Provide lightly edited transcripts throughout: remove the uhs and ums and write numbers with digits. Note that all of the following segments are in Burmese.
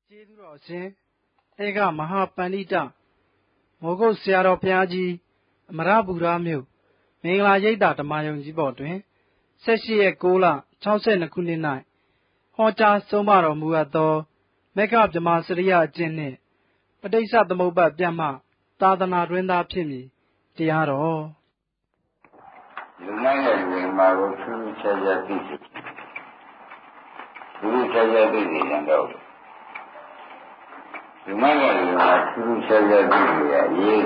ကျေးဇူးတော်ရှင်ဧကမဟာပန္နိတမောဂုတ်ဆရာတော်ဘုရားကြီးအမရပူရမြို့မင်္ဂလာရိပ်သာဓမ္မယုံကြီးပေါ်တွင်18ရက်6လ62ခုနှစ်၌ဟောကြားဆုံးမတော်မူအပ်သောမေဃဗြဟ္မာစရိယအကျင့်နှင့်ပဋိစ္စသမုပ္ပါဒ်ပြတ်မှသာသနာတွင်သားဖြစ်မည်တရားတော်လူနိုင်တဲ့လူမှာကိုထူးခြားခြားသိစေထူးခြားခြားသိစေရင်တော့လူနိုင်တဲ့လူမှာထူးခြားခြားသိစေရရေး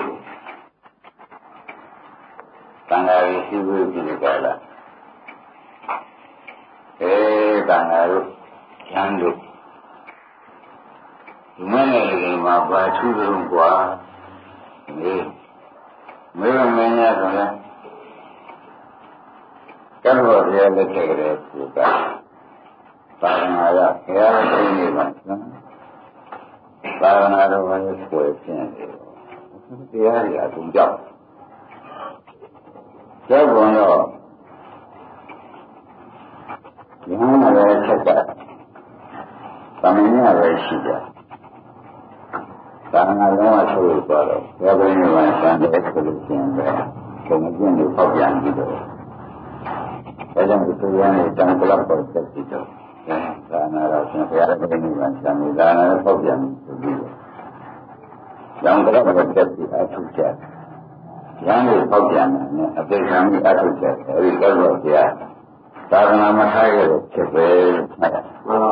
တန်ခါးရေးရှိဖို့ဒီကလာတန်ခါးတို့ကျမ်းတို့လူနိုင်တဲ့လူမှာဘာထူးဆုံးกว่าမေရမင်းရဆိုလဲကတ္တဝဘုရားလက်ထက်ကလေးကိုကသာသနာ့ဘုရားရှင်နေပါသာသနာတော်ဘာလို့ဆွဲပြင်းတယ်တရားရအကုန်ကြောက်ကြောက်ကုန်တော့ဒီမှာလည်းချက်တာသမဏေပဲရှိကြသာသနာတော်အဆိုးသွားတော့ဘုရားဘုရားဆံတဲ့ဆိုလို့ရှိရင်ပဲဘုံကျင့်လို့ပေါက်ပြန်ပြီးတော့ဒါကြောင့်ဒီတရားနဲ့တန်ခလောက်ပေါ်သက်ပြီးတော့သာနာတော်ရှင်ဘုရားရဲ့နိဗ္ဗာန်ဆံနေတာနဲ့ပေါက်ပြန်ပြီးပြီးတော့ကျောင်းကတော့သက်ပြီးအထုချက်ဉာဏ်ကိုပေါက်ပြန်တယ်နဲ့အပေခံပြီးအထုချက်အဲဒီတော့ဘုရားသာသနာမထားရတဲ့ဖြစ်ပဲမှတ်တယ်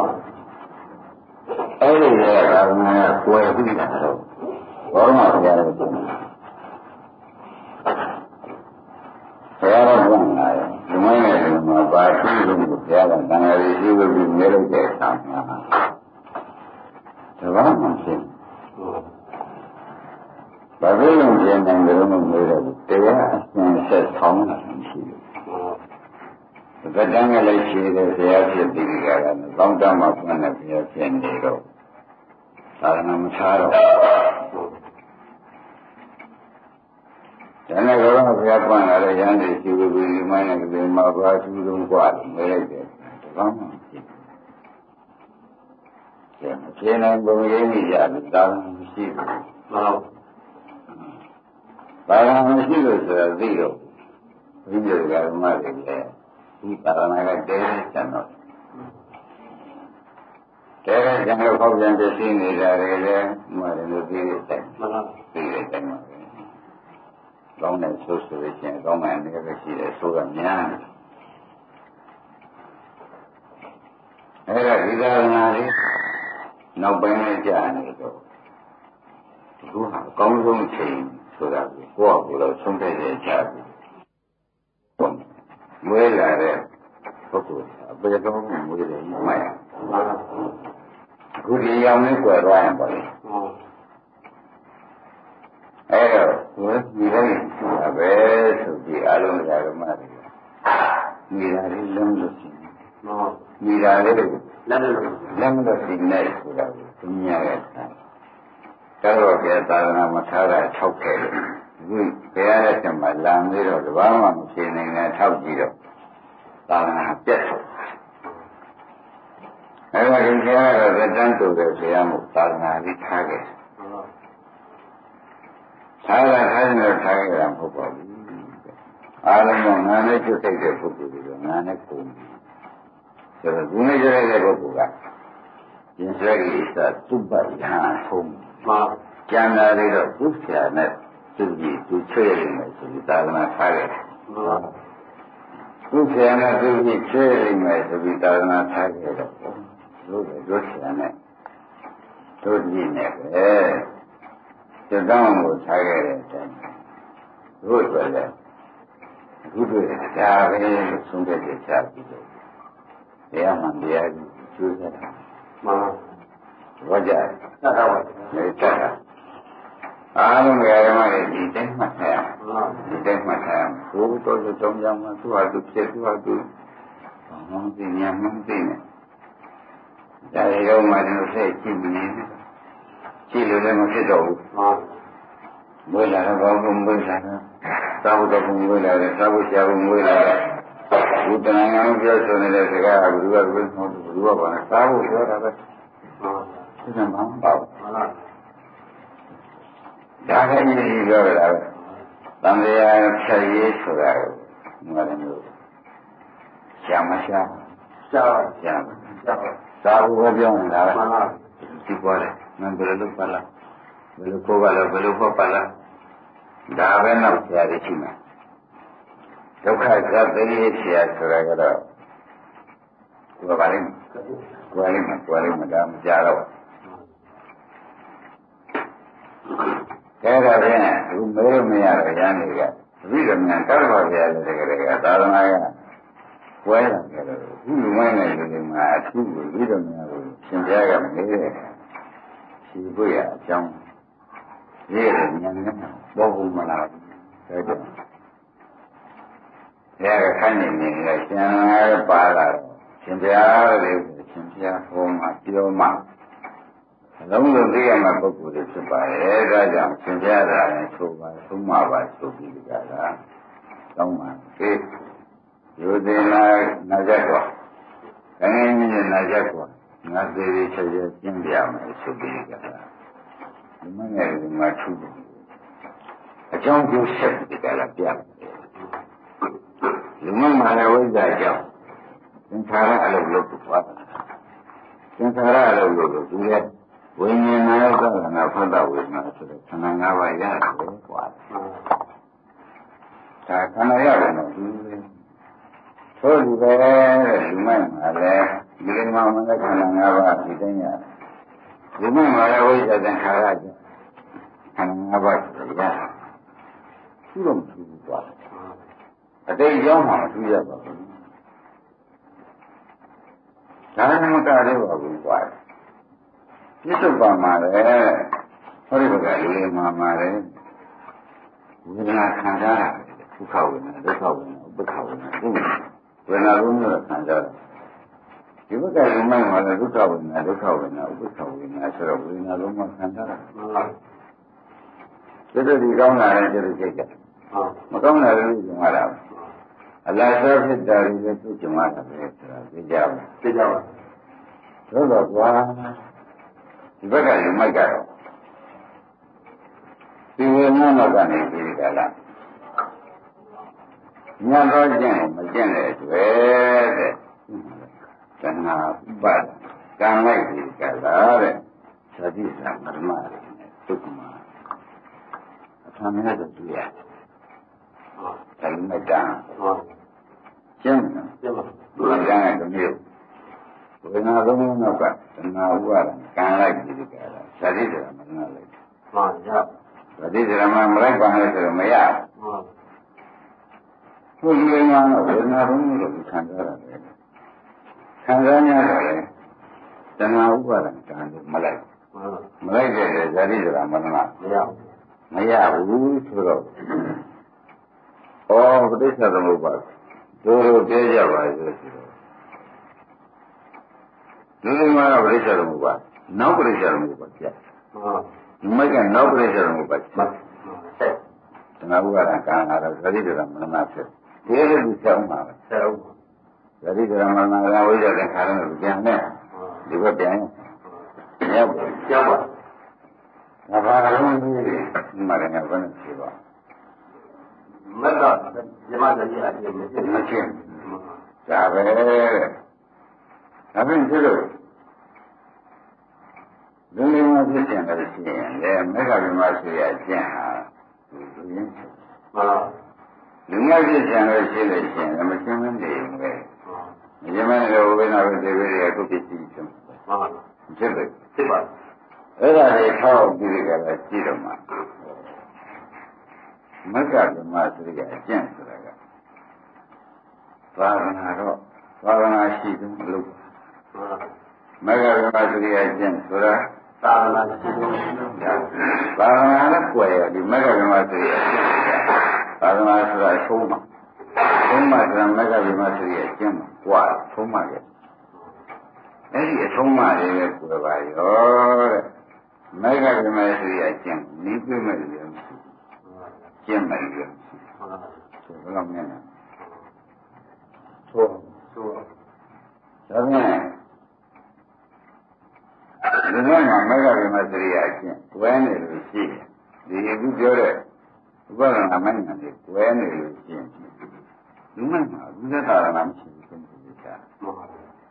အဲဒီရဲ့သာသနာကကွယ်ပြီးတာတော့ဘောရမဘုရားရဲ့ဘုရားတော်ကလည်းဒီမိုင်းနဲ့ဒီမှာပါရှိလို့ဘုရားကတန်ခါးရေးရှိလို့ပြီးနေလိုက်တဲ့အခါမှာတဘာမှဖြစ်ဘာလို့လဲကျန်တယ်လို့မမေးတော့ဘူးတရားအစဉ်ဆက်ဆောင်းတာရှိတယ်ဗတ္တန်ကလည်းရှိတယ်ဘုရားဖြစ်ပြီးကြတာကောင်းတမ်းမှဖွင့်တဲ့ဘုရားဖြစ်နေတော့သာသနာမထားတော့ဒါနဲ့ဘုရားဘုရားပွင့်လာတဲ့ရဟန်းတွေရှိပြီးဒီမိုင်းနဲ့ဒီမှာဘာသူလုံးกว่าမေးလိုက်တယ်တကောင်းမှဖြစ်တယ်။ကျေနပ်ဘုံရင်းကြီးကြတယ်သာသနာမရှိဘူး။ဟုတ်။သာသနာမရှိလို့ဆိုတော့သိတော့ဘုရားဓမ္မတွေလည်းဒီသာသနာကတဲကျန်တော့တဲကျန်လို့ပေါက်ပြန်ပြည့်စည်နေတာတွေလည်းမှတယ်လို့သိတဲ့အတိုင်းမှန်ပါသိတဲ့အတိုင်းပါပဲ။ကောင်းတဲ့ဆိုဆိုရင်ကောင်းမှန်တယ်ပဲရှိတယ်ဆိုတော့များတယ်။အဲ့ဒါဒီသာသနာလေးနောက်ပိုင်းနဲ့ကြာနေတော့ဒီကဟာအကောင်းဆုံးချိန်ဆိုတာကိုယ့်အကူတော့ဆုံးဖြတ်ရချပြီမွေးလာတဲ့ပုဂ္ဂိုလ်အပေတော်ကိုမွေးတယ်မှတ်ရအခုဒီရောင်လေးကွယ်သွားရင်ပေါ့လေအဲ့တော့ဝိဒီလိုက်တာပဲဆိုပြီးအလုံးဓမ္မတွေမိတာလေးလုံးလို့ရှိတယ်မိတာလေးလမ်းလို့ရှိနေဆိုတာကိုသူများရဲ့တော်ဘုရားသာသနာမထားတာထောက်ခဲ့တယ်အခုဘုရားရဲ့ဆံမှာလမ်းလေးတော့တဘာမှမဖြစ်နိုင်တဲ့ထောက်ကြည့်တော့သာသနာပြတ်သွားအဲ့ဒါဒီဘုရားကတော့တန်းတူတဲ့ဘုရားမို့သာသနာလေးထားခဲ့ထားခဲ့တာမဟုတ်ပါဘူးအားလုံးကငါနဲ့ကျွတ်တိုက်တဲ့ပုဂ္ဂိုလ်တွေကငါနဲ့ကိုယ်ဆိုတော့ဒီနေ့ကြရတဲ့ပုဂ္ဂိုလ်ကရင်ဆွဲကြီးစသုပ္ပယဟန်ထုံးမှာကျန်တာတွေတော့သူ့ဆရာနဲ့သူကြီးသူချွေရမယ်ဆိုပြီးသာသနာထားခဲ့တယ်သူ့ဆရာနဲ့သူကြီးချွေရမယ်ဆိုပြီးသာသနာထားခဲ့တော့တို့ဆရာနဲ့တို့ကြီးနဲ့ပဲစတောင်းကိုထားခဲ့တဲ့အတိုင်းတို့ဆိုလည်းအခုတွေ့တာပဲလို့ဆုံးဖြတ်ချက်ချပြီးတော့တရားမှန်တရားကြီးကျိုးစားတာမှန်ဘာကြတတ်တာပါလေတတ်တာအားလုံးဓမ္မတွေဒီတိုင်းမှတ်ထားရဒီတိုင်းမှတ်ထားရဘုတော်တို့တောင်းကြမှာသူ့ဟာသူဖြစ်သူ့ဟာသူမှန်သိညာမှန်သိနေဒါတွေတော့မှလည်းစိတ်ကြည့်နေတယ်ကြည့်လို့လည်းမဖြစ်တော့ဘူးမွေးလာတော့ဘာမှမွေးလာတော့သာဝတ္တဘုံမွေးလာတယ်သာဝတ္တဘုံမွေးလာတယ်ဘုဒ္ဓနိုင်ငံပြောဆိုနေတဲ့စကားကဘယ်သူကဘာလဲသာဝတ္တပြောတာပဲ这是蛮好。大概你一个了，咱们要便宜出来，我那个香不香？香。啥不会变的？几过来，俺不是都过了，不是过完了，不是过完了，大概那些的去嘛。都开始这里些出来个了，过完了，咱们家了。这个人如没有的人那个，为什么呢？干嘛这个，当然那个，坏了这个，不买那个嘛，出去为什么现在个没的，是不呀？讲，这个人保护么啦？这个，这个看见那个现在罢了，现在好嘛，表嘛。龙龙这样嘛不顾的是把这讲现在的人出马吧出去的了，懂吗？对，有的那些个，刚刚你那些个，那这里这些景点嘛出去的了，你们那个嘛出去，讲究实的了变了，你们嘛来我在讲，跟他那路不错，跟他那路对不对？为年那个那碰到为那是的，可能俺们也是挂的。他可能要的呢，就是说里边你们嘛来，你跟妈妈来看看俺们是怎样，你们嘛来我这边看看去，看看俺们是怎样，主动出去挂的。这一讲嘛，主要吧，咱们干这个不挂的。这是干嘛的？我这个里妈妈的，我跟他看着，不考虑呢，不考虑呢，为那都没有看着。这个在里面嘛，都考虑呢，不考虑呢，是为那都没看着。这是你刚来的，就是这个。我刚来的就完了。来这是这里的就完了，这家吧。这个我。这个有没干了？这个我那干的这个了，你要说见我们见来对的，跟他办，刚来这个了的，实际上他妈的，都他妈，他们那个对呀，他没干，行吗？没干都没有。为那都没那办，那我了，刚来这个了，实际上没那来。实际上没来管的时候没呀。所以嘛，为那都没有看着了，看着人家嘞，那我了，干的没来。没来这个，实际上没那。没呀，我知道。不得啥都没办，都别家吧，就是。你嘛不得晓得么办？哪不得晓得么办呀？没干哪不得晓得么办？那我让干啥的？这里就没那事，别的就晓嘛了。这里就没那，让我叫人看到是变的，这个变，也不讲吧。那反正你没人家不能去吧？没到，你妈这里还没去，咋呗？那边这个，人嘛是现在的心的，没啥人嘛是也见啊，有影响。另外是现在心的心，那么新闻的应该，你们这为那个这个也都必须听。这个对吧？而且朝比这个记着嘛，没啥人嘛是这个见出来的，抓个那个，抓个那西中路。没个人嘛是个见出来，抓个那西中路，抓个那过呀，你没个人嘛是个见出来，抓个那是个抽嘛是没个人嘛是个见嘛，挂抽嘛的，那些抽嘛这个过吧有。没个人嘛是也见，你对没人见没人，这个老面呢，错，下面，人လုံးမှာမဂ္ဂဗေမစရိယအကျင့်ဝဲနေလို့ရှိတယ်ဒီအခုပြောတဲ့ဥပဒနာမဉ္ဇဉ်တွေဝဲနေလို့ရှိရင်လူမိုက်မှာအခုသက်သာရမရှိဘူးဆုံးဖြတ်တာဟမ်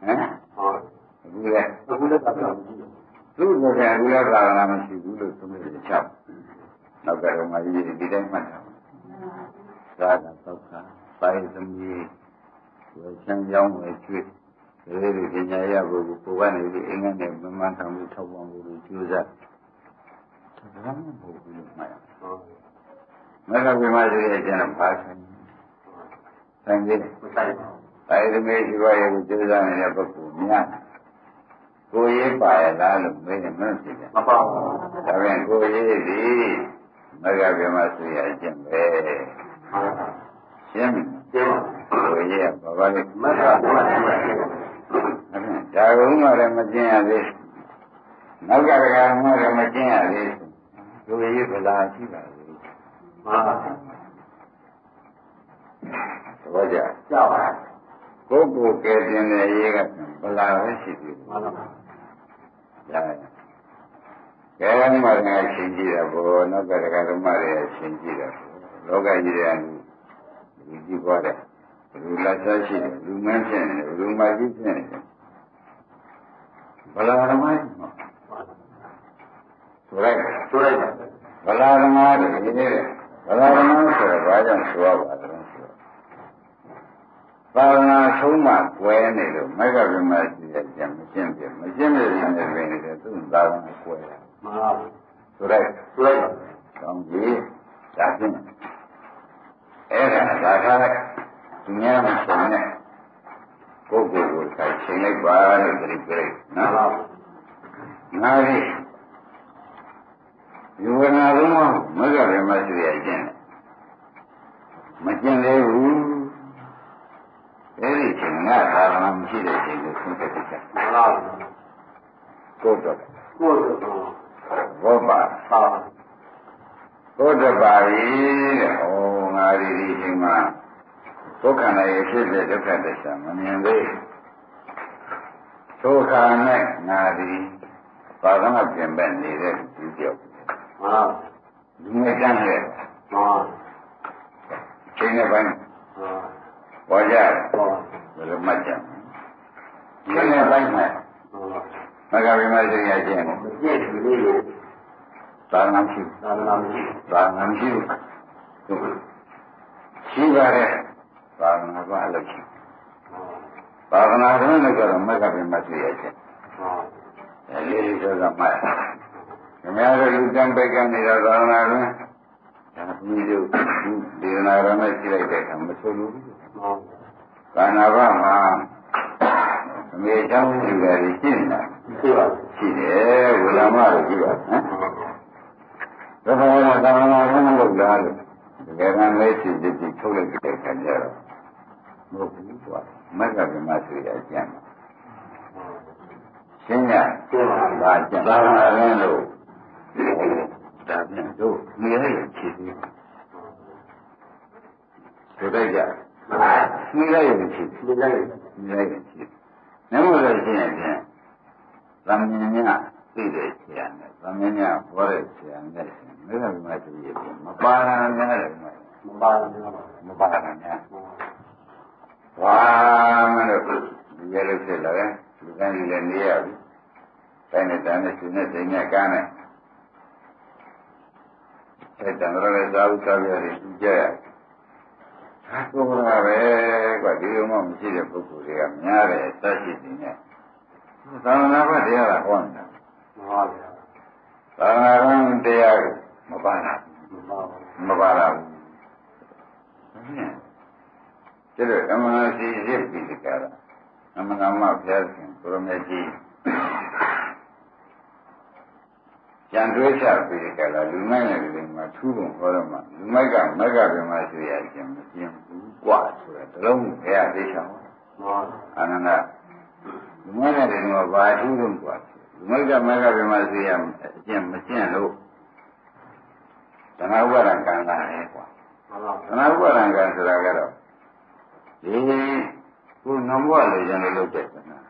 အခုလည်းသာသာမရှိဘူးသူ့ကိုယ်ကအခုလည်းသာသာမရှိဘူးလို့ဆုံးဖြတ်ချက်နောက်ကတော့မှဒီတိုင်းမှတ်တာသာသာသောက်တာပိုင်းသမီးဝယ်ချမ်းကြောင်းဝယ်ကျွေးဒီပညာရဖို့ကိုကနေပြီးအင်္ဂါနဲ့မမှန်ဆောင်ပြီးထောက်ပံ့ဖို့ကြိုးစားဒါမှမဟုတ်ဘူးလို့မှတ်ရမဂ္ဂဗေမစရိယအကျင့်ကဘာဆိုင်ဆိုင်သေးတယ်ဆိုင်သမီးဒီဘရဲ့ကိုကြိုးစားနေတဲ့ပုဂ္ဂိုလ်များကိုရေးပါရလားလို့မေးတယ်မဟုတ်ဖြစ်တယ်မပါဘူးဒါပြန်ကိုရေးဒီမဂ္ဂဗေမစရိယအကျင့်ပဲရှင်းပြီကိုရေးဘာပါလဲမဂ္ဂဗေမစရိယဒါကုန်းကလည်းမကျင်ရသေးနောက်ကတကယ်မှလည်းမကျင်ရသေးသူရေးဗလာရှိပါသေးမှန်ပါဘောကြကြောက်ပါကိုယ်ကိုယ်ကဲတင်တဲ့ရေးကဗလာပဲရှိသေးတယ်မှန်ပါဒါကဲမှလည်းရှင်းကြည့်တာဘောနောက်ကတကယ်မှလည်းရှင်းကြည့်တာလောကကြီးတဲ့လူကြီးပွားတဲ့လူလက်သက်ရှိတယ်လူမင်းဖြစ်နေတယ်လူမကြီးဖြစ်နေတယ်ဗလာဓမ္မဆိုလိုက်ဗလာဓမ္မတဲ့ဒီနေ့ဗလာဓမ္မဆိုတော့ဘာကြောင့်ဆိုရပါလဲဆိုတော့သာသနာဆုံးမှကွဲနေလို့မဂ္ဂဗေမစရိယကျင့်မရှင်းပြနေတယ်သူသာသနာကွဲတာမှန်ပါဆိုလိုက်ကောင်းပြီဒါဖြင့်အဲ့ဒါသာခါသူများမဆုံးနဲ့ကိုယ်ကိုယ်ကိုဆိုင်ချိန်လိုက်ပါလို့ပြိနော်ငါရီယူဝနာလုံးမဂ္ဂဗေမစရိယကျင့်မကျင့်သေးဘူးအဲ့ဒီချိန်ကသာသနာမရှိတဲ့ချိန်ကိုဆုံးဖြတ်ချက်ကိုယ်တော့ဘောပါဘုဒ္ဓပါရီတဲ့ဟောငါရီဒီချိန်မှာဒုက္ခနဲ့ဖြစ်တဲ့ဒုက္ခသစ္စာမမြင်သေးဒုက္ခနဲ့ငါဒီဘာသာမပြင်ပနေတဲ့ဒီပြောက်မှန်လူငယ်တန်းတဲ့မှန်ချိန်နဲ့ပိုင်းပေါ်ကြဘယ်လိုမှတ်ကြချိန်နဲ့ပိုင်းမှာမဂ္ဂဗေမစရိယကျင့်ပြည့်စုံလေးလို့သာနာမရှိရှိပါတဲ့သာသနာ့ဘာလို့ရှိသာသနာ့ဘယ်လိုကတော့မဂ္ဂဗေမစရိယကျင့်လေးဆိုတော့မှတ်ခင်ဗျားတို့လူတန်းပိတ်ကနေတော့သာသနာ့ဘယ်ဒါပြီးတော့ဒီနာရနဲ့ကြည့်လိုက်တဲ့အခါမဆိုလို့သာနာ့ဘာမှာအမေချောင်းရှိတယ်ရှိနေတာရှိတယ်ဝိလာမလို့ကြည့်ပါဟမ်ဒါကလည်းသာသနာ့ဘယ်လိုလုပ်လားလို့တကယ်ကလည်းရှိကြည့်ထုတ်လိုက်တဲ့အခါကျတော့မဟုတ်ဘူးကွာမဂ္ဂဗေမစရိယအကျင့်ရှင်းရပါကြသာသနာ့ရင်းလို့ဒါပြန်တို့နေရရင်ဖြစ်သေးဆိုတော့ကြနေရရင်ဖြစ်နမလို့ရှင်းရင်ဖြင့်သမ္မြင်ညသိတဲ့ဆရာနဲ့သမ္မြင်ညဟောတဲ့ဆရာနဲ့မဂ္ဂဗေမစရိယပြင်မပါလာများတယ်မပါလာများဝါမလို့ဒီရလို့ဖြစ်လာတယ်လူကန်းကြီးလည်းနေရပြီတိုင်းနဲ့တန်းနဲ့ရှင်နဲ့စိတ်နဲ့ကန်းနဲ့အဲ့တန်တော်လည်းသာဝသာပြရတယ်ကြည့်ရဟာကိုယ်ကပဲကွာဒီလိုမှမရှိတဲ့ပုဂ္ဂိုလ်တွေကများတယ်အသက်ရှိနေတယ်သာသနာ့ဘက်တရားကဟောနေတာမှန်ပါဗျာသာသနာ့ဘက်တရားကိုမပါလားမပါလားကျတော့အမှန်စီစစ်ပြီးကြတာအမှန်ကမှဘုရားရှင်ကိုရမေကြီးကြံတွေးချပြီးကြတာလူမိုက်နဲ့လူမှာထူးပုံဟောတော့မှလူမိုက်ကမဂ္ဂဗေမစရိယကျင့်မကျင့်ဘူးกว่าဆိုတဲ့တလုံးဘုရားသိချောင်းအာနန္ဒလူမိုက်နဲ့လူမှာဘာထူးလို့กว่าလူမိုက်ကမဂ္ဂဗေမစရိယအကျင့်မကျင့်လို့ဓမ္မဥပါဒံကံလာတယ်กว่าဓမ္မဥပါဒံကံဆိုတာကတော့ဒီကိုငံဘွားလေကျန်လို့လုပ်တဲ့ကနာ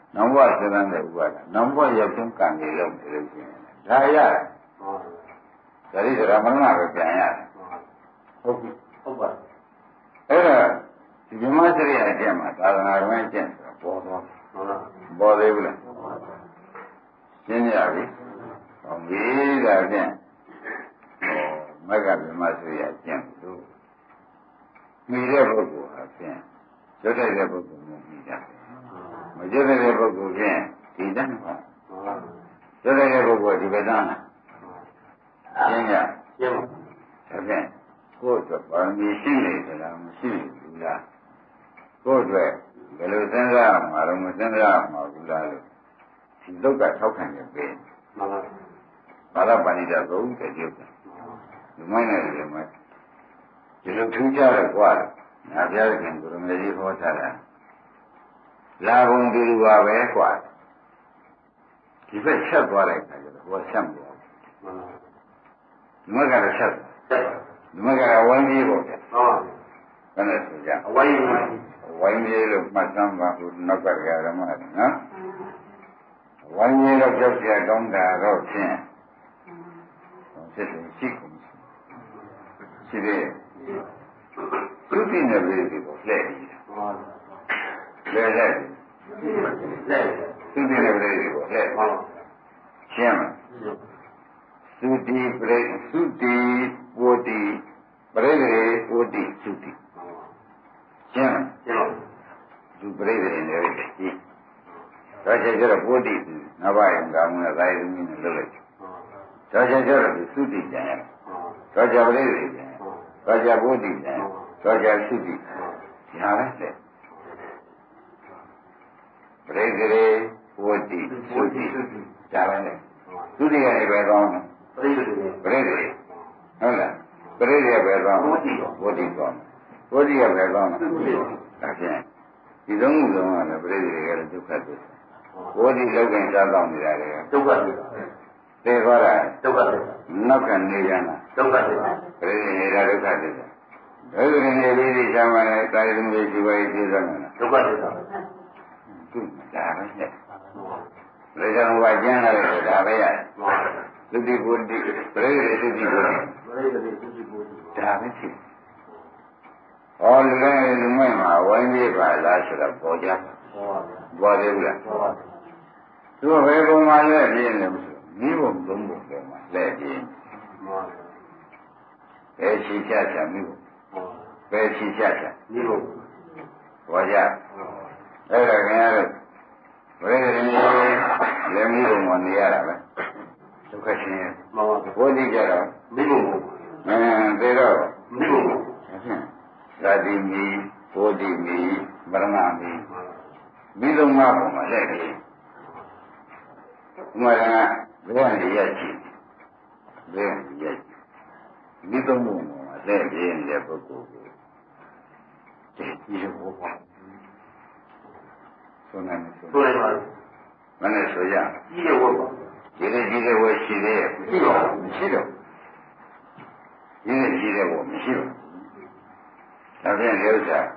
နောက်ဘဝသင်္ကန်းတဲ့ဥပါဒနောက်ဘဝရောက်ချင်းကံကြီးလုံးနေလို့ရှိရင်ဒါရတယ်ဒါရိဒရာမရဏပဲပြန်ရတယ်ဟုတ်ပြီဟုတ်ပါအဲ့ဒါဒီမြမစရိယအကျင့်မှာသာသနာ့ဝင်းအကျင့်ဆိုတာပေါ်သွားပေါ်သေးဘူးလားရှင်းရပြီဟောဒီဒါဖြင့်မက္ကမြမစရိယအကျင့်လို့မိတဲ့ပုဂ္ဂိုလ်ဟာဖြင့်ရွတ်တဲ့ပုဂ္ဂိုလ်မျိုးမိတာမရွတ်တဲ့ပုဂ္ဂိုလ်ဖြင့်ဒီတန်းပါရွတ်တဲ့ပုဂ္ဂိုလ်ဒီပဒန်းလားရှင်းရရှင်းပါဒါဖြင့်ကိုယ့်အတွက်ပါရမီရှိနေသလားမရှိဘူးလားကိုယ့်အတွက်ဘယ်လိုစဉ်းစားမှာတော့မစဉ်းစားမှာဘူးလားလို့ဒီလောကထောက်ခံနေပြီမှန်ပါဘာသာပါဠိတော်ကိုတည်းကျုပ်ဒီမိုင်းနဲ့ဒီမိုင်းဒီလိုထူးခြားတယ်ကွာငါပြောရင်ကိုရမေကြီးဟောထားတာလာကုန်တူတူပါပဲကွာဒီဘက်ဆက်သွားလိုက်တာကျတော့ဟောဆက်မလို့ဒီမှာကတော့ဆက်ဒီမှာကဝိုင်းကြီးပေါ့တဲ့ဟုတ်ပါဘူးဘယ်နဲ့ဆိုကြဝိုင်းကြီးလို့မှတ်သမ်းပါဘူးနောက်ကကြရမှာနော်ဝိုင်းကြီးတော့ကြောက်ကြကောင်းတာတော့ဖြင့်စစ်စစ်ရှိကုန်ရှိတယ်သူသိနေပြီကိုလှည့်ပြီးလှည့်လိုက်သူသိနေပြီကိုလှည့်ရှင်းမသုတိပရိသုတိဝတိပရိသေဝတိသုတိရှင်းသူပရိသေနေတယ်ဒီတော့ကျတော့ဝတိငါးပါးရင်ကောင်းတဲ့သာယသမီးနဲ့လုပ်လိုက်တော့ကျတော့သုတိကျန်ရတော့ကျပရိသေကျန်တော့ကျဝတိကျန်တော့ကျသုတိညာလိုက်တယ်ပရိသေဝတိသုတိဒါပဲလေသုတိကနေပဲကောင်းတယ်ပရိသေဟုတ်လားပရိသေပဲကောင်းဝတိကောင်းဝတိကပဲကောင်းတယ်ဒါဖြင့်ဒီသုံးခုလုံးကလည်းပရိသေကလည်းဒုက္ခသစ္စာဝတိလောက်ကင်စားတော့နေတာလေဒုက္ခသစ္စာသိသွားတာဒုက္ခသစ္စာနောက်ကနေရတာဒုက္ခသစ္စာပရိသေနေတာဒုက္ခသစ္စာဒုက္ခနေလေးဒီရှားမှလည်းကာယသမီးရှိပါရေးသိသွားမှာဒုက္ခသစ္စာသူဒါပဲလေဒါကြောင့်ဝါကျမ်းလာတယ်ဒါပဲရတယ်သုတိပုတ္တိပရိသေသုတိပုတ္တိဒါပဲဖြစ်ဟောလူတိုင်းလူမိုက်မှာဝိုင်းပြေးပါလားဆိုတော့ပေါ်ကြပေါ်သေးဘူးလားသူကဘယ်ပုံမှန်လဲပြင်းတယ်မဆိုမိဘုံသုံးပုံပေါ်မှာလဲပြင်းဘယ်ချီချချမိဘုံဘယ်ချီချချမိဘုံပေါ်ကြအဲ့ဒါခင်ဗျားတို့ဘယ်လိုလဲမိဘုံမှာနေရတာပဲဒုက္ခရှင်မှန်ပါဘုရားကြတော့မိဘုံသေတော့မိဘုံသာတိမီဘုဒ္ဓမီမရဏမီမိလုံးမပုံမှာလက်တယ်ဥမာကဘယ်ကနေရကြည့်ဘယ်ကနေရကြည့်မိသုံးပုံမှာလက်ပြင်းတဲ့ပုဂ္ဂိုလ်ကိုဒီလိုဘောဆိုနေတယ်ဆိုနေပါမနဲ့ဆိုရကြီးတဲ့ဝတ်ပါကြီးတဲ့ဝတ်ရှိသေးရဲ့မရှိတော့ကြီးတဲ့ဝတ်မရှိတော့ဒါဖြင့်ဒီဥစ္စာ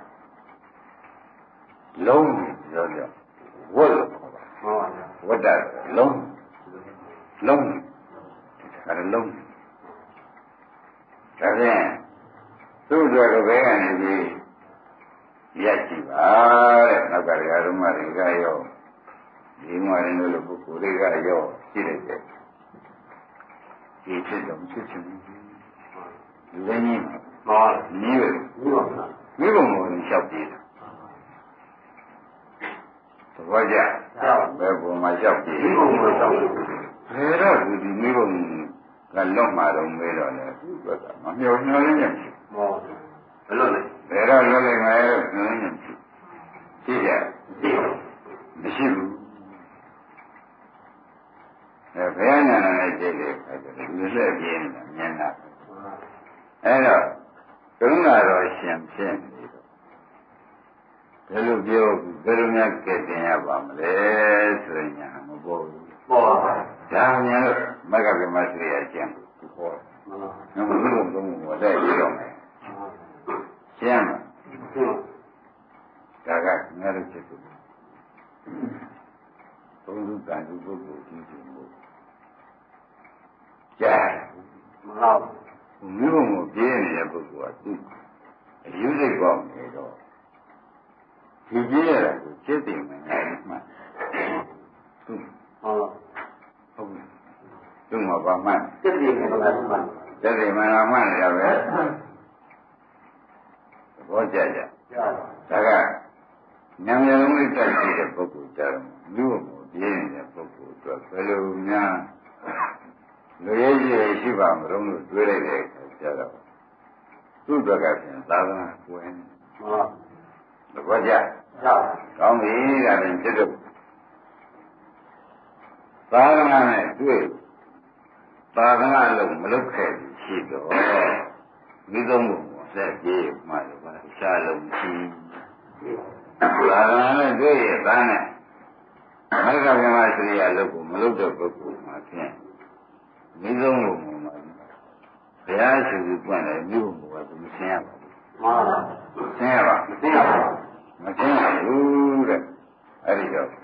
လုံးပြောပြောဝတ်လို့ခေါ်ပါဝတ်တာလုံးဒါလည်းလုံးဒါဖြင့်သူ့အတွက်ဘယ်ကနေပြီးရက်ကြည့်ပါတဲ့နောက်ကတရားဓမ္မတွေကရောဒီမှာလည်းလို့ပုဂ္ဂိုလ်တွေကရောရှိတယ်တဲ့ဒီဖြစ်တော့ဖြစ်ချင်ဘူးလည်းကြီးမှာနီးတယ်မိဘကိုလျှောက်ပြေးတာသဘောကျဘယ်ပုံမှာလျှောက်ပြေးမိဘကိုလျှောက်ပြေးဘယ်တော့ဒီမိဘကလွတ်မှာတော့မေးတော့လေသူကမမျှော်လင့်နေတယ်ဘယ်လိုလဲဘယ်တော့လွတ်လိုက်မှာလဲမျှော်လင့်နေရှိကြမရှိဘူးဘယ်ညာနဲ့ကြည့်လေဒီလက်ပြင်းနေတာမြင်တာအဲ့တော့ကရုဏာတော်ရှင်ဖြစ်နေတော့ဘယ်လိုပြောဘယ်လိုများကဲတင်ရပါမလဲဆိုရင်ညာမပေါ်ဘူးပေါ်ပါဒါများလို့မဂ္ဂဗေမစရိယကျင့်ကိုခေါ်တယ်မှန်ပါဘူးဘုံဘုံတဲ့ပြီးတော့မယ်ရှင်းမဒါကငါတို့ဖြစ်သူကံသူပုဂ္ဂိုလ်ကြီးတယ်မို့ကြားမဟုတ်မိဘကိုပြင်းနေတဲ့ပုဂ္ဂိုလ်ကသူအယူစိတ်ကောင်းနေတော့ဒီပြင်းရတာကိုစိတ်တည်မှန်တယ်မှသူဟုတ်ပြီသူ့မှာပါမှန်စိတ်တည်မှန်ပါမှန်စိတ်တည်မှန်တာမှန်တယ်ပဲဘောကြကြဒါကဉာဏ်မျိုးလုံးလေးတက်ကြည့်တဲ့ပုဂ္ဂိုလ်ကြတော့လူ့ကိုပြင်းနေတဲ့ပုဂ္ဂိုလ်အတွက်ဘယ်လိုများလူရဲ့ကြီးရှိပါမလို့တွေးလိုက်တဲ့အခါကျတော့သူ့အတွက်ကပြန်သာသနာကွယ်ဟုတ်ဘောကြကောင်းပြီဒါပြင်ဖြစ်တော့သာသနာနဲ့တွေ့သာသနာလို့မလုပ်ခဲ့ဘူးရှိတော့မိသုံးပုံဆက်ပြေးမှလည်းပါရှားလုံးရှိသာသနာနဲ့တွေ့ရသားနဲ့မဂ္ဂဗြဟ္မစရိယလုပ်ကိုမလုပ်တဲ့ပုဂ္ဂိုလ်မှာဖြင့်မိသုံးပုံမှာဘုရားရှိခိုးပွင့်တယ်မြို့ဘုရားကမဆင်းရပါဘူးမှန်ပါဆင်းရပါမဆင်းရပါမဆင်းရဘူးတဲ့အဲ့ဒီတော့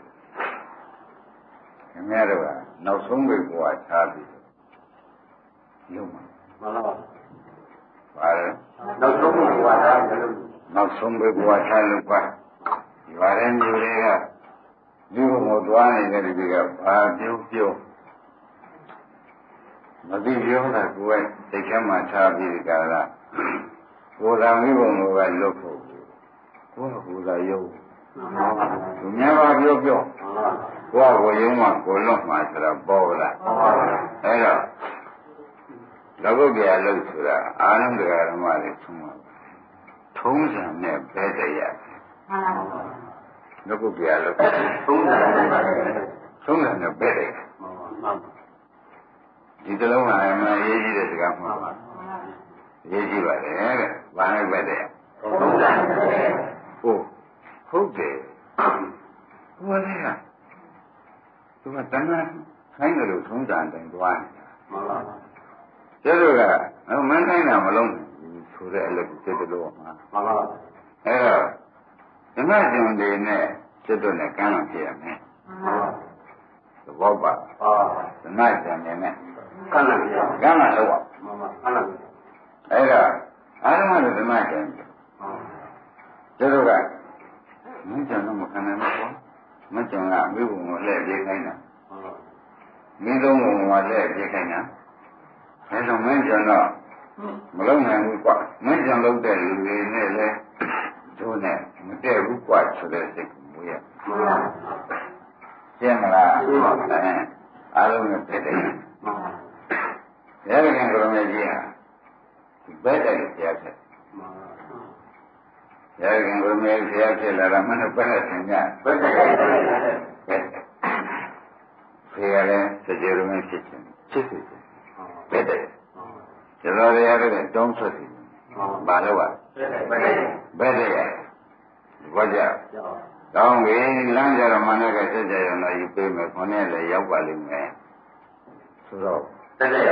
ခင်ဗျားတို့ကနောက်ဆုံးပဲဘဝချားပြီးလုံမှာမှန်ပါပါလဲနောက်ဆုံးပဲဘဝချားလို့နောက်ဆုံးပဲဘဝချားလို့ပါဒီပါရင်မျိုးတွေကမြို့ကိုသွားနေတဲ့ဒီကဘာပြောမသိပြောတာကိုယ်စိတ်ထဲမှာထားပြီးကြတာကိုယ်တော်မိဘုံကလွတ်ဖို့ကိုယ်ကကိုယ်သာယုံသူများပါပြောကိုယ်ကိုယုံမှကိုယ်လွတ်မှဆိုတာပေါ်လာအဲ့တော့လောကုတ္တရာလို့ဆိုတာအာနန္ဒဂရမလေးသုံးပါထုံးစံနဲ့ပဲတရားလောကုတ္တရာလို့ထုံးစံနဲ့ပဲတရားဒီတလုံးကမှရေးကြည့်တဲ့စကားမှန်ပါရေးကြည့်ပါလေတဲ့ဘာနဲ့ပဲတဲ့ဟုတ်တယ်ဘုရားသူကတဏှာခိုင်းတယ်လို့ထုံးစံတိုင်းသွားနေတာမှန်ပါကျတော့ကမန်းတိုင်းတာမလုံးဘူးဆိုတဲ့အလုပ်ကိုတက်လို့မှာမှန်ပါအဲ့တော့ဓမ္မရှင်တွေနဲ့စစ်တော့နဲ့ကမ်းလာဖြစ်ရမယ်မှန်ပါသဘောပါဓမ္မရှင်တွေနဲ့ကမ်းလာလို့မှန်ပါကမ်းလာအဲ့ဒါအာရမတို့ဓမ္မကျန်တယ်တို့ကမင်းကျန်တော့မခံနိုင်ဘူးကွာမကျန်ကမိဘုံကိုလှည့်ပြေးခိုင်းတာမိသုံးဘုံကလှည့်ပြေးခိုင်းတာအဲဒါမင်းကျန်တော့မလုံးနိုင်ဘူးကွာမင်းကျန်လုပ်တဲ့လူတွေနဲ့လည်းတို့နဲ့မတည့်ဘူးကွာဆိုတဲ့စိတ်ကိုမွေးရရှင်းမလားအားလုံးနဲ့တည့်တယ်ရဟန်းကရုဏာကြီးဟာဘယ်တိုင်ဆရာဖြစ်ရဟန်းကရုဏာဆရာဖြစ်လာတာမနဲ့ပဲဆင်ကြဘယ်တိုင်ဖေရလဲစေကြရုံးဖြစ်ခြင်းဖြစ်ဖြစ်ဘယ်တိုင်ကျွန်တော်ရရတဲ့တောင်းဆွတ်စီဘာလို့ပါဘယ်တိုင်ဘာကြတောင်းပြီးလမ်းကြတော့မနဲ့ကစက်ကြရုံတော့ယူပေးမယ်ခေါင်းနဲ့လည်းရောက်ပါလိမ့်မယ်ဆိုတော့ဘယ်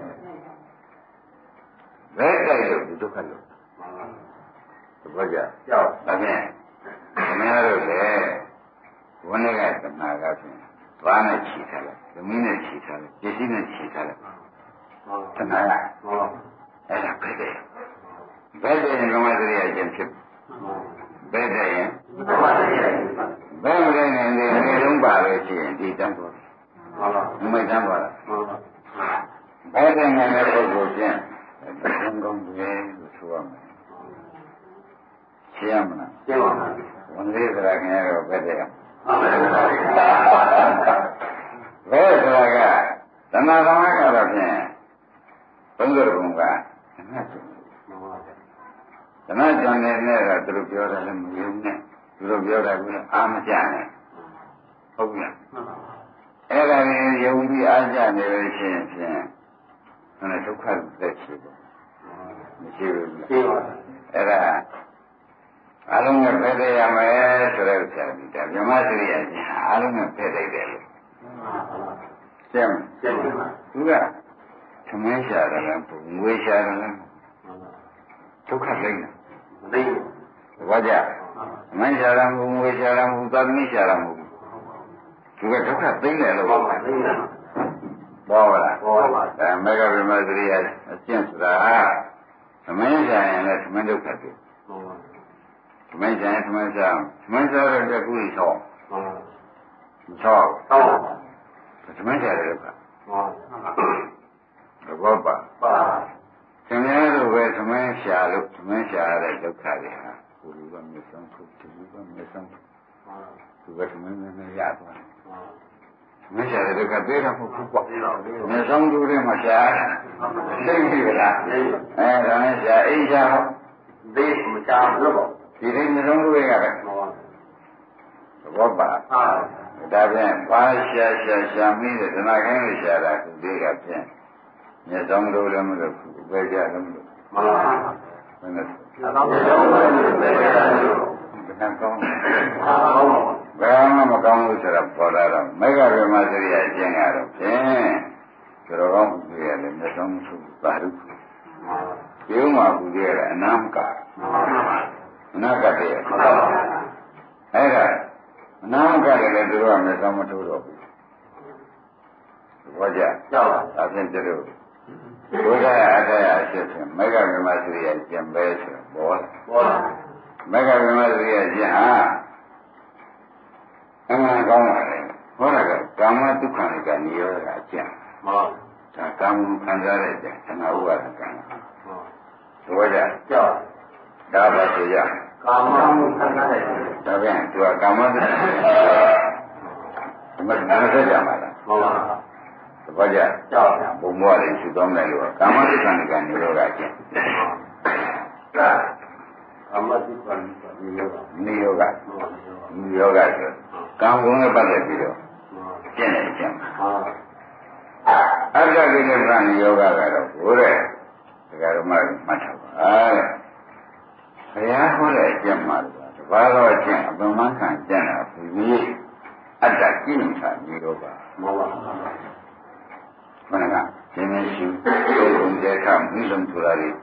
တိုက်လို့ဒုက္ခလို့ဘာကြကြောက်ဒါဖြင့်ခင်ဗျားတို့လေဝိနည်းကသနာကဖြင့်ဘာနဲ့ခြိထားလဲသမီးနဲ့ခြိထားလဲပစ္စည်းနဲ့ခြိထားလဲသနာကအဲ့ဒါဘယ်တိုက်ရင်ကမ္မစရိယကျင့်ဖြစ်ဘယ်တိုက်ရင်ဘယ်မတိုင်းနိုင်လေနေလုံးပါလို့ရှိရင်ဒီတန်းသွားမမိတ်တန်းသွားလားဘယ်တိုင်နိုင်တဲ့ပုဂ္ဂိုလ်ချင်းကောင်းတယ်လို့ဆိုရမယ်ရှင်းရမလားရှင်းပါမယ်ဝန်လေးစရာခင်ရတော့ဘယ်တိုင်ဘယ်ဆိုတာကသနာသမကတော့ဖြင့်ဘုန်းတော်ဘုံကသနာကြံနေနဲ့တော့သူတို့ပြောတယ်လည်းမယုံနဲ့သူတို့ပြောတယ်ကအာမကြနဲ့ဟုတ်ပြီလားအဲ့ဒါကိုယုံပြီးအားကြနေလို့ရှိရင်ဖြင့်ဒုက္ခသက်ရှိတယ်မရှိဘူးရှိပါဘူးအဲ့ဒါအလုံးနဲ့ဖယ်ရရမယ်ဆိုတဲ့ဥစ္စာဒီဒါမြမစရိယကြီးအလုံးနဲ့ဖယ်လိုက်တယ်လို့ရှင်းပါသူကသမင်းရှာတယ်လားငွေရှာတယ်လားဒုက္ခလိမ့်တယ်သိဘာကြသမင်းရှာတယ်မဟုတ်ငွေရှာတယ်မဟုတ်သာသမီရှာတယ်မဟုတ်ဒသူကဒုက္ခသိနေလို့ပေါ်ပါလားဒါမေဃဗိမသရိယအကျင့်ဆိုတာသမင်းဆိုင်ရင်လည်းသမင်းဒုက္ခသိသမင်းဆိုင်သမင်းဆိုင်သမင်းဆိုင်တော့တခုကြီးသောသမင်းဆိုင်တဲ့ဒုက္ခဘောပါသင်္ကြန်လိုပဲသမင်းရှာလို့သမင်းရှာရတဲ့ဒုက္ခတွေဟာဘုရားမြတ်ဆုံးသူကမြတ်ဆုံးသူကသမင်းနဲ့ရသွားမရှာတဲ့ဒုက္ခသိတာမဟုတ်ဘူးပေါ့မြတ်ဆုံးသူတွေမှာရှာသိပြီလားဒါနဲ့ရှာအိမ်ရှာသိမရှာဘူးပေါ့ဒီလိုမြတ်ဆုံးသူတွေကလည်းဘောပါဒါပြန်ဘာရှာမိတဲ့ဒနာခိုင်းလို့ရှာတာသူတွေကပြန်မြတ်ဆုံးသူလည်းမလို့ဘူးပဲကြလည်းမလို့မှန်ပါဘယ်နဲ့ကောင်းဘယ်မှမကောင်းဘူးဆိုတာပေါ်လာတော့မေဃဗေမသရိယအကျင့်ကတော့ဖြင့်ကြောကောင်းသူရတယ်မြတ်ဆုံးသူပါရုဒီဥမှာဘူးရတဲ့အနာမကအနာကတည်းကအဲ့ဒါအနာကလည်းသူတို့ကမြတ်ဆုံးမထိုးတော့ဘူးဘောကြကြောက်ပါအပြင်ကျတော့ဘုရားအတ္တရာဖြစ်ဖြင့်မေဃဗေမသရိယကျင့်ပဲဆိုပေါ်လာမေဃဗေမသရိယကျင့်ဟာအမှန်ကောင်းပါလေဟောတာကကာမဒုက္ခတွေကနိရောဓအကျင့်မှန်ဒါကာမခံစားတဲ့အကျင့်သနာဥပါဒကံမှန်ဘောကြကြောက်ဒါပါဆိုရကာမခံစားတဲ့အကျင့်ဒါပြန်သူကကာမဒုက္ခဒီမှာနားဆက်ကြမှာလားမှန်ပါဘာကြကြောက်ဘုံဘွားလေးရှိသွားမယ်လို့ကာမဒုက္ခတွေကနိရောဓကျင့်ကာမဒုက္ခနိရောဓဆိုကာမဂုဏ်နဲ့ပတ်သက်ပြီးတော့ကျင့်တယ်ကျင့်အတ္တကိလေသာနိရောဓကတော့ဘိုးတဲ့ဒကာဓမ္မတွေမှတ်ထားပါတဲ့ဘုရားဟောတဲ့အကျင့်မှာတပါးသောအကျင့်အပင်မခံကျင့်တာပြီးအတ္တကိလေသာနိရောဓမှန်ပါဘုရားကဒီမရှိသို့ဝင်တဲ့အခါမိလုံးဆိုတာလေ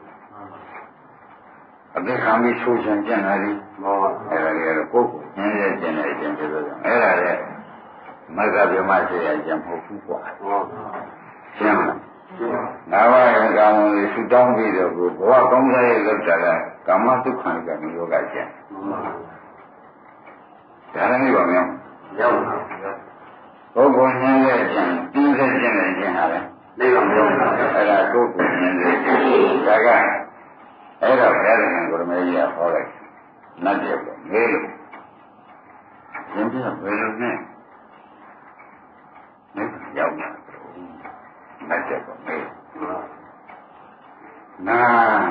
အပိခံပြီးဆိုချင်ကြတာလေအဲ့ဒါကြီးကတော့ကိုယ်ကိုညင်းရဲကျင်တဲ့အကျင့်ပြောကြအဲ့ဒါလေမဂ္ဂဗြဟ္မရှိရကျင့်မဟုတ်ဘူးကွာရှင်းလားနာဝရကံကိုဆူတောင်းပြီးတော့ဘဝကောင်းစားရဲ့လောက်တာကကာမဒုက္ခကနိရောဓကျင့်ဒါလည်းပါမယ်ရောက်ပါပုဂ္ဂိုလ်ညင်းရဲ့ကျင့်တင်းတဲ့ကျင့်တဲ့ကျင့်ဟာလေနေပါမလို့အဲ့ဒါကိုယ်ကိုညင်းတဲ့ကျင့်ဒါကအဲ့တော့ဘုရားရှင်ကိုရမေကြီးကဟောလိုက်နတ်တဲ့ပေါ့ငေးလို့ရင်းပြဘယ်လိုနဲ့ရောက်လာနတ်တဲ့ပေါ့ငေးနာ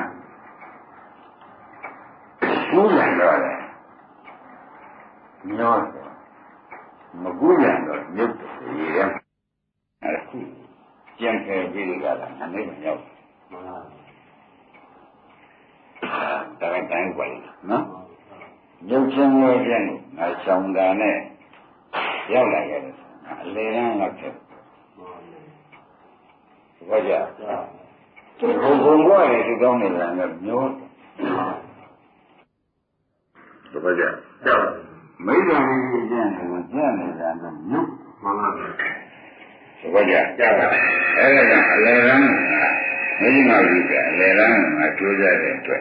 ကူးရင်တော့လေမျောတယ်မကူးရင်တော့မြုပ်တယ်ရအဲ့ခုကျန်ခဲ့ပြီးကြတာနည်းနည်းရောက်ဒါကတိုင်းွယ်နော်ရုပ်ချင်းမျိုးချင်းငါဆောင်တာနဲ့ရောက်လာရတယ်အလေရန်ရောက်တယ်ဘာကြဘုံဘွားရဲ့ဒီကောင်းနေတာကမျိုးဘာကြမိစ္ဆာကြီးကျင့်တယ်ကျင့်နေတာကမျိုးမှန်ပါဘာကြအဲ့ဒါကအလေရန်မိမကြီးကအလေရန်ကကျိုးစားတဲ့အတွက်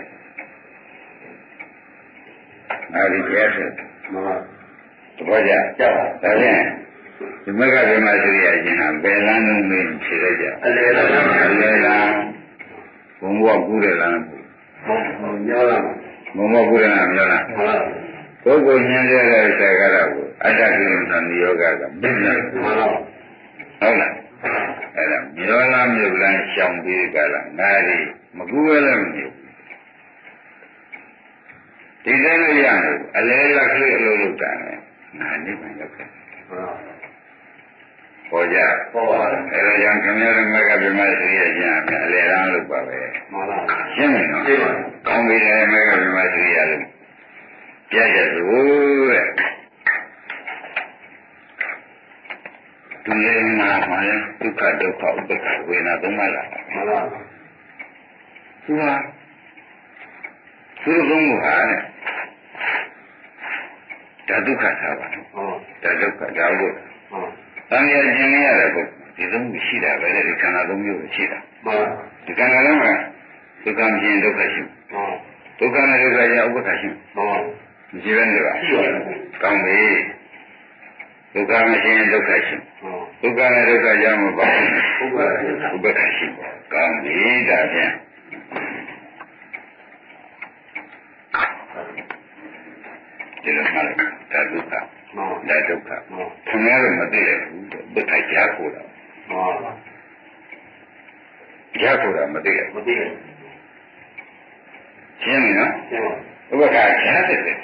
အဲဒီကျဲဆိုမှန်ပါဘာကြကြောက်ဒါဖြင့်ဒီမဂ္ဂဗေမသရိယရှင်ဟာဘယ်လမ်းလုံးမင်းဖြေလိုက်ကြအလေရန်ဘုံဘဝကူးတယ်လားဟုတ်ညောလားဘုံဘဝကူးတယ်လားပြောလားဟုတ်ပုဂ္ဂိုလ်ညင်းတဲ့သက္ကာရကိုအတ္တကိလေသာနိယောဂကပြည့်နေတယ်ဟုတ်လားအဲ့ဒါမြောလားမြုပ်လန်းရှောင်ပြီးကြလားငါဒီမကူရလည်းမမြုပ်ဒီတိုင်းလို့ရတယ်အလဲလက်ကလေးအလုံးလုံးတာနဲ့ငါနိဗ္ဗာန်ရောက်တယ်ပေါ်ကြပေါ်ပါအဲ့ဒါကြောင့်ခင်ဗျားတို့မကပြမသရိယကျင့်အလဲရန်လို့ပါပဲမှန်ပါရှင်းပြီနော်ကောင်းပြီလေမကပြမသရိယလို့ပြည့်တဲ့သူတဲ့သူလည်းမှာလည်းဒုက္ခဒုက္ခဥပ္ပခဝေဒနာသုံးပါလားမှန်ပါသူဟာသူသုံးမှုဟာဒါဒုက္ခသာပါဒါဒုက္ခဒါကိုတန်ရခြင်းရတဲ့ပုဂ္ဂိုလ်ဒီသုံးခုရှိတာပဲလေဒီခန္ဓာသုံးမျိုးရှိတာဒီခန္ဓာလုံးကဒုက္ခခြင်းဒုက္ခရှိဒုက္ခနဲ့ဒုက္ခကြောင့်ဥပ္ပခရှိမရှိဘဲနေပါကောင်းပြီဒုက္ခမရှိရင်ဒုက္ခရှိဒုက္ခနဲ့ဒုက္ခကြောင့်မပါဘူးဥပ္ပခရှိကောင်းပြီဒါဖြင့်ဒီလိုမှလည်းဒါဒုက္ခဒါဒုက္ခခင်ဗျားတို့မသိရဘူးဒုက္ခကြားကိုတာကြားကိုတာမသိရရှင်းပြီနော်ဥပ္ပခကြားတယ်တဲ့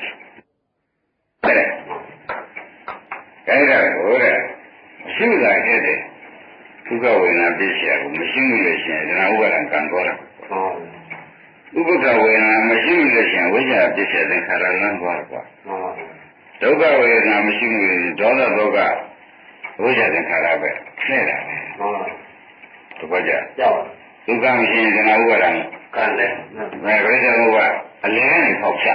ဒါကိုမရှိတာခဲ့တယ်ဒုက္ခဝေဒနာပြည့်စရာကိုမရှိလို့ရှိရင်ဒါဥပါဒံကံတော်တာဥပ္ပခဝေဒနာမရှိလို့ရှိရင်ဝိဇ္ဇာပြည့်စရာသင်္ခါရလမ်းသွားကွာဒုက္ခဝေဒနာမရှိလို့ဒေါသဒုက္ခဝိဇ္ဇာသင်္ခါရပဲဆဲတာပဲတပတ်ကြဒုက္ခမရှိရင်ဒါဥပါဒံကံတယ်ဝိဇ္ဇာကအလင်းနဲ့ပေါက်ချ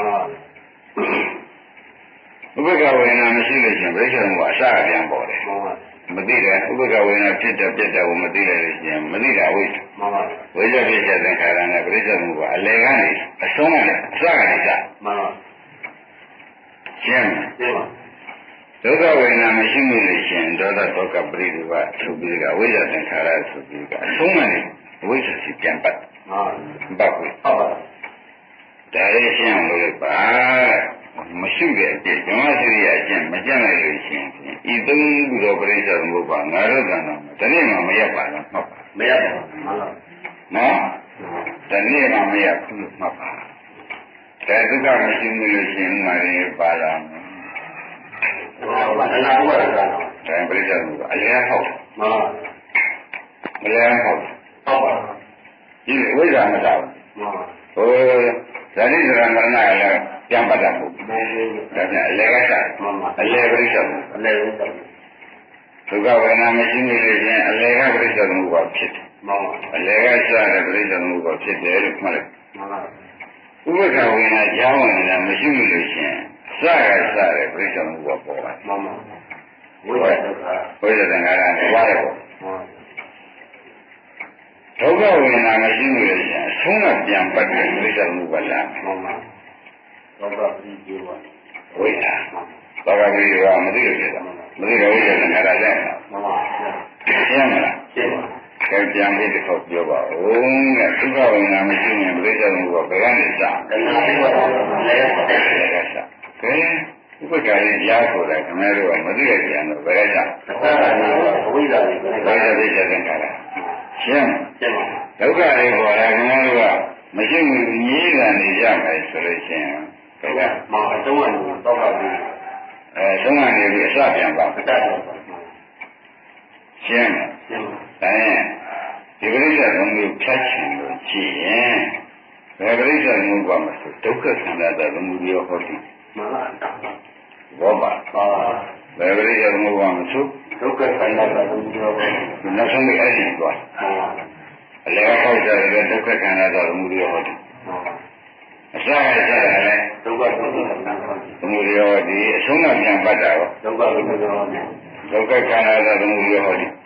ဥပ္ပခဝေဒနာမရှိလို့ရှိရင်ဝိဇ္ဇာကအစအပြန်ပေါ်တယ်မသိတယ်ဥပ္ပခဝေဒနာဖြစ်တဲ့ပြတ်တဲ့ကိုမသိလိုက်လို့ရှိရင်မသိတာဝိဇ္ဇာဝိဇ္ဇာဖြစ်တဲ့သင်္ခါရနဲ့ဝိဇ္ဇာကအလယ်ကနေအဆုံးကနေအစကနေစရှင်းဒုက္ခဝေဒနာမရှိလို့ရှိရင်ဒေါသဒုက္ခပရိဒုက္ခသုပြီးကဝိဇ္ဇာသင်္ခါရသုပြီးကအဆုံးကနေဝိဇ္ဇာစီပြန်ပတ်ပတ်ဘူးဒါလေးရှင်းအောင်လုပ်လိုက်ပါမရှိတဲ့အပြည့်ဓမ္မစရိယအကျင့်မကျင့်လိုက်လို့ရှိရင်ဤသုံးခုသောပရိစ္ဆေသမုပ္ပါငါတို့ကံတော်တနေ့မှမရပါလားမှတ်ပါမရပါဘူးနော်တနေ့မှမရဘူးမှတ်ပါဒါဒုက္ခမရှိလို့ရှိရင်ငါရင်ပါလားဒါပရိစ္ဆေသမုပ္ပါအလျားဟုတ်အလျားဟုတ်ဒီဝိဇ္ဇာမတော်ဟိုဇာတိစရဏနာလည်းပြန်ပတ်တာမဟုတ်ဘူးဒါပြန်အလယ်ကစားအလယ်ပရိစ္ဆေအလယ်ဒုက္ခဝေဒနာမရှိနေလို့ရှင်အလယ်ကပရိစ္ဆေမှုကဖြစ်တယ်အလယ်ကစားတဲ့ပရိစ္ဆေမှုကဖြစ်တယ်လို့မှတ်လိုက်ဥပ္ပခဝေဒနာကြောင်းဝင်တာမရှိလို့ရှင်စရစားတဲ့ပရိစ္ဆေမှုကပေါ်ပါတယ်ဝိဇ္ဇာဒုက္ခဝိဇ္ဇာသင်္ခါရနဲ့ဝါတယ်ပေါ့ဒုက္ခဝေဒနာမရှိလို့ရှင်အဆုံးကပြန်ပတ်တဲ့ပရိစ္ဆေမှုကလာသောတာပတိကျေဝဝိတာသောတာပတိကမသိလို့ဖြစ်တာမသိတော့ဝိတာနဲ့ငါလည်းမှန်ပါရှင်းမလားရှင်းပါကဲပြန်ပြီးတစ်ခေါက်ပြောပါဦးတဲ့ဒုက္ခဝေဒနာမရှိရင်ပြိဿမှုကဘယ်ကနေစကဲဥပ္ပကာရီရားဆိုတဲ့ခင်ဗျားတို့ကမသိရကြတော့ဘယ်ကဝိတာတွေဝိတာတွေချက်တင်တာရှင်းဒုက္ခတွေပေါ်လာခင်ဗျားတို့ကမရှိဘူးညည်းတာနေရမယ်ဆိုလို့ရှိရင်ဒါကမောင်အတုံးကတော့ပါဘူးသုံးကနေပြီးအစပြန်ပါရှင်းတယ်ဒီပရိစ္ဆေသမုပ္ပါဖြတ်ချင်လို့ကြည့်ရင်ဘယ်ပရိစ္ဆေသမုပ္ပါမှာဆိုဒုက္ခခန္ဓာသမုပ္ပါရောဟောတိမှန်ပါဘောပါဘယ်ပရိစ္ဆေသမုပ္ပါမှာဆိုဒုက္ခခန္ဓာသမုပ္ပါရောနောက်ဆုံးအဲ့ဒီသွားအလယ်ဟောကြတယ်ဒုက္ခခန္ဓာသမုပ္ပါရောဟောတိအစရလည်းဒုက္ခသမုပ္ပါရောဒီအဆုံးကပြန်ပတ်တာရောဒုက္ခသမုပ္ပါရောဒုက္ခခန္ဓာသမုပ္ပါရောဟောတိ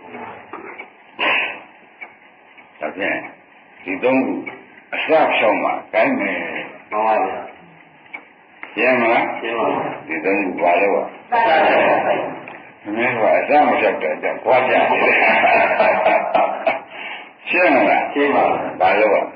ဒါဖြင့်ဒီသုံးခုအစဖြောင်းမှာကိုင်းမယ်မှန်ပါဗျာရှင်းမလားရှင်းပါပြီဒီသုံးခုဘာလို့อ่ะမင်းကအစမဖြောက်တဲ့ကြောင့်ကြွားကြတယ်ရှင်းမလားရှင်းပါပြီဘာလို့อ่ะ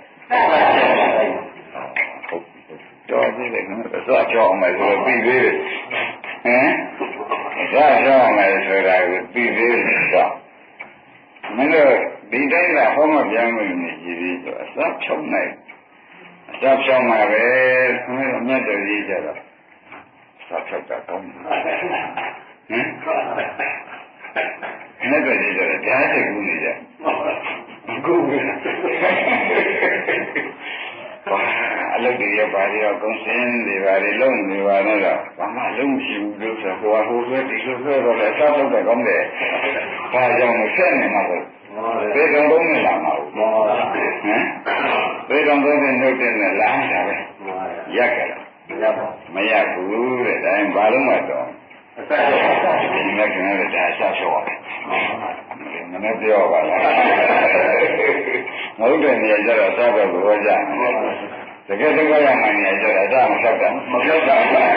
တော်ပြီလေနော်အစဖြောင်းမယ်ဆိုတော့ပြီးသေးတယ်ဟမ်အစဖြောင်းမယ်ဆိုတာကိုပြီးသေးတယ်ဆိုမင်းတို့ဒီတိုင်းကဟောမပြန်လို့နေကြည့်ပြီးဆိုအစဖြောင်းနိုင်အစဖြောင်းမှာပဲခမင်းတို့မြတ်တော်ကြီးကြတော့အစဖြောက်တာကောင်းတယ်ဟမ်မြတ်တော်ကြီးကြတော့ဓာတ်ကူနေကြအခုကအလုပ်တွေရပါတယ်ရောကုန်းစင်းတွေပါတယ်လုံးတွေပါတော့ဘာမှလုံးမရှိဘူးလို့ဆိုတော့ဟိုဆွဲဒီဆွဲတော့လည်းအစားလုပ်တယ်ကောင်းတယ်ဘာကြောင့်မဆက်နေမှာလို့ဘေကံသုံးနဲ့လာမှာဘူးဟမ်ဘေကံသုံးနဲ့နှုတ်တဲ့နဲ့လာတာပဲရက်ကြတာမရဘူးတဲ့ဒါရင်ဘာလို့မှတော့ဒီနေ့ကလည်းဒါဆက်ချောနည်းနည်းပြောပါလားမဟုတ်တဲ့နေရာကျတော့စားပဲဘောကြတကယ်တကယ်ရမှန်နေရာကျတော့အစားမဆက်တာမဆက်တာ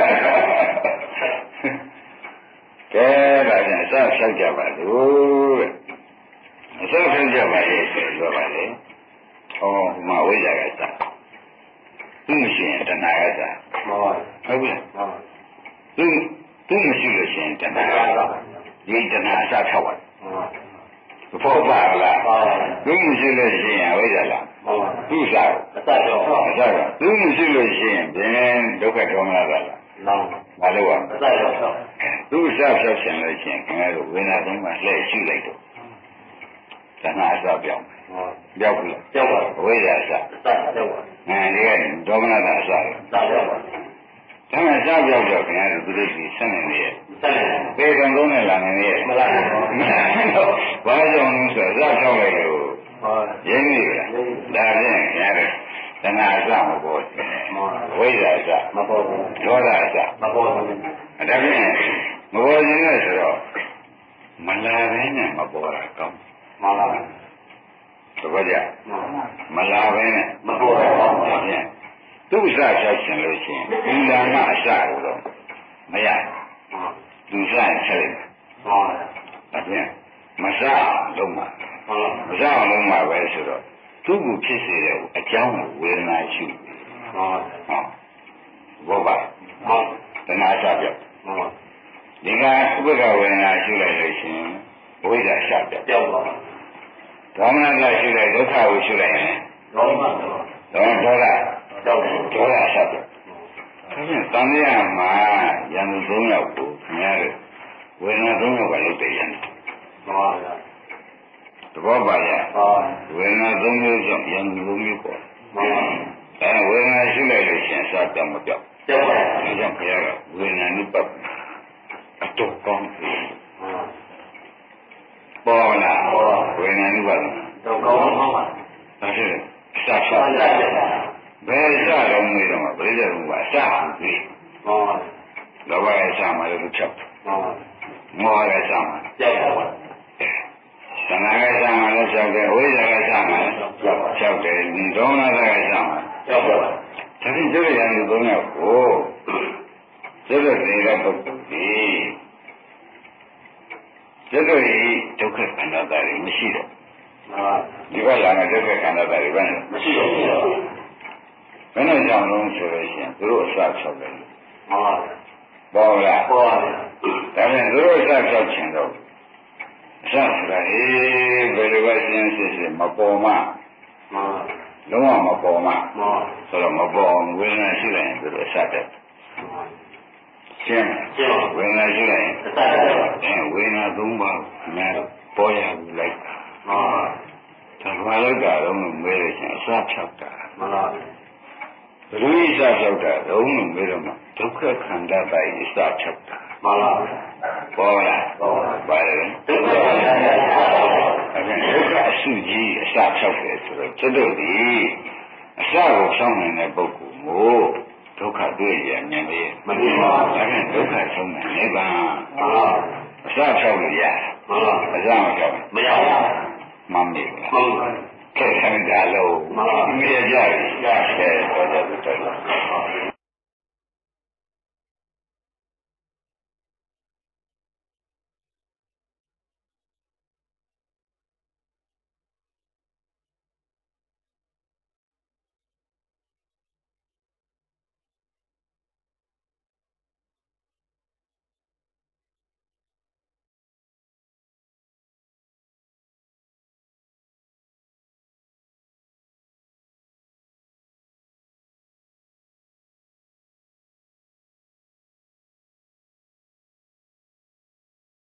ကဲဒါကြောင့်အစားဆက်ကြပါလို့အစားဆက်ကြပါလေဆိုပြောပါလေဟောမဝိဇ္ဇာကစားသူမရှိရင်တဏှာကစားဟုတ်ပြီသူမရှိလို့ရှိရင်တဏှာကစားဒီတဏှာအစားထောက်ပါဘောပါလားသူမရှိလို့ရှိရင်ဝိဇ္ဇာလားသူစားအစားတော့သူမရှိလို့ရှိရင်ဘယ်ဒုက္ခထောင်လာတာလားမလို့ပါအစားတော့သူစားဖြောက်ရှင်လို့ရှိရင်ခင်ဗျားတို့ဝိညာဉ်သုံးပါလှည့်ရှိလိုက်တော့တဏှာအစားပြောင်းပြောက်ပြီပြောက်ပါဝိဇ္ဇာအစားပြောက်ပါဒီကဒေါမနတာအစားပြောက်ပါဒါမှစားပြောက်တော့ခင်ဗျားတို့သူတို့ဒီဆက်နေနေရဲ့ပေကံသုံးနဲ့လာနေနေရဲ့မလားဘာကြောင့်လဲဆိုတော့စားချောက်လိုက်လို့ရင်းနေလားဒါဖြင့်ခင်ဗျားတို့တဏှာအစားမပေါ်ဝိဇ္ဇာအစားမပေါ်ဘူးဒေါသအစားမပေါ်ဘူးဒါဖြင့်မပေါ်ခြင်းနဲ့ဆိုတော့မလာဘဲနဲ့မပေါ်တာကောင်းမှန်ပါဘူးသဘောကျမလာဘဲနဲ့မပေါ်တာကောင်းပါဖြင့်သူ့စားချရှင်လို့ရှိရင်ဒီလာမအစကိုတော့မရသူစားချက်လိုက်ဒါဖြင့်မစားလုံးမှာမစားလုံးမှာပဲဆိုတော့သူ့ကိုဖြစ်စေတဲ့အကြောင်းကိုဝေဒနာရှုဘောပါတဏှာစားပြောက်ဒီကဥပ္ပကဝေဒနာရှုလိုက်လို့ရှိရင်ဝိဇ္ဇာစားပြောက်ပါဒေါမနကရှုလိုက်ဒုက္ခကိုရှုလိုက်ရင်ဒေါမနဒေါသဒေါသဆက်တယ်။ဒါဖြင့်တန်မြတ်မှာရန်သူ၃ယောက်ကိုခင်ဗျားတို့ဝေဒနာ၃ယောက်ကလုပ်တယ်ရန်။မှန်ပါဗျာ။သဘောပါရဲ့။ဝေဒနာ၃မျိုးကြောင့်ရန်သူ၃မျိုးပေါ့။မှန်ပါ။အဲဝေဒနာရှိလိုက်လို့ရှင်စားပြောင်းမပြောင်း။ပြောင်းပါဘူး။ဒါကြောင့်ခင်ဗျားကဝေဒနာနုပတ်အတော့ကောင်းတယ်။ပေါ်လာဝေဒနာနုပတ်တော့ကောင်းပါပါ။ဒါဖြင့်စားချဘယ်စားလုံးမေးတော့ပြိဿဘုရားစားပြီဟောလောဘရဲ့စားမှလည်းသူချက်ဟောမောဟရဲ့စားမှကြောက်ပါသနာရဲ့စားမှလည်းကြောက်တယ်ဝိဇ္ဇာရဲ့စားမှလည်းကြောက်တယ်ဒေါမနရဲ့စားမှကြောက်ပါဒါဖြင့်ကျိုးရံသူ၃ယောက်ကိုကျိုးတဲ့နေတဲ့ပုဂ္ဂိုလ်ကြီးကျိုးရဲ့ဒုက္ခခန္ဓာတာတွေမရှိတော့ဒီကလာတဲ့ဒုက္ခခန္ဓာတာတွေပဲမရှိတော့ဘူးဘယ်နဲ့ကြောင့်လုံးဆိုလို့ရှိရင်သူတို့အစဆောက်တယ်ပေါ်လားပေါ်ပါဒါဖြင့်သူတို့အစဆောက်ခြင်းတော့အစဆိုတာဘယ်လိုပဲရှင်းစစ်မပေါ်မှလုံးဝမပေါ်မှဆိုတော့မပေါ်ဝေဒနာရှိလိုက်ရင်သူတို့အစတက်ရှင်းဝေဒနာရှိလိုက်ရင်အစတက်ဝေဒနာ၃ပါးများပေါ်ရဘူးလိုက်ဒါဘာလို့ကြတော့မေးလို့ရှိရင်အစဖြောက်တာမှန်ပါဘယ်လိုအစဖြောက်တာလုံးလို့မေးတော့မှဒုက္ခခန္ဓာတိုင်းအစဖြောက်တာမှန်ပါပေါ်လားပါတယ်ဒုက္ခခန္ဓာဒုက္ခအစုကြီးအစဖြောက်တယ်ဆိုတော့ကျွတ်တို့ဒီအစကိုဖြောင်းနိုင်တဲ့ပုဂ္ဂိုလ်ကိုဒုက္ခတွေ့ရမြင်လေမမြင်ပါဘူးဒါဖြင့်ဒုက္ခဆုံးတယ်နိဗ္ဗာန်အစဖြောက်လို့ရအစမဖြောက်မရဘူးမမေ့ဘူးကဲဆန္ဒလုံးမြင်ကြပြီကဲတော့တော့